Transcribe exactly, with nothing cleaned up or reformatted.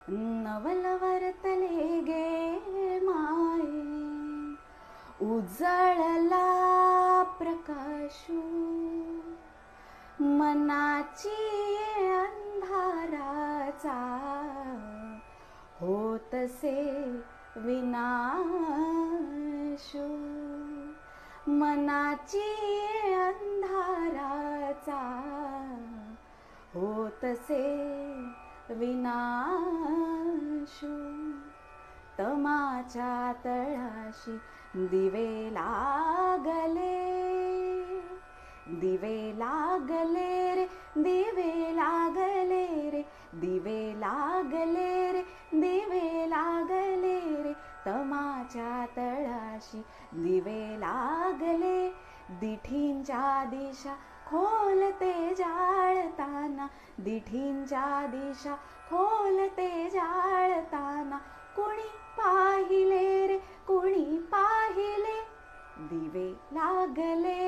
नवलवरतले गे माये, उजळला प्रकाशू मनाची अंधाराचा, होतसे विनाशू मनाची अंधाराचा, होतसे विनाशू. तमाच्या तळाशी दिवे लागले, दिवे लागले रे, दिवे लागले रे, दिवे लागले रे, दिवे लागले रे. तमाच्या तळाशी दिवे लागले, दिठींच्या दिशा खोलते जाळताना, दिठींच्या दिशा खोलते जाळताना. कुणी पाहिले रे, कुणी पाहिले, दिवे लागले